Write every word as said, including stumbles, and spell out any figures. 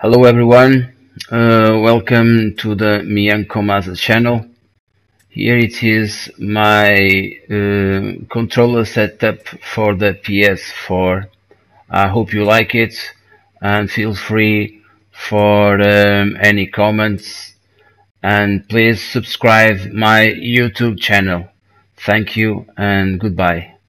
Hello everyone, uh, welcome to the Miancomasa channel. Here it is my uh, controller setup for the P S four. I hope you like it and feel free for um, any comments, and please subscribe my YouTube channel. Thank you and goodbye.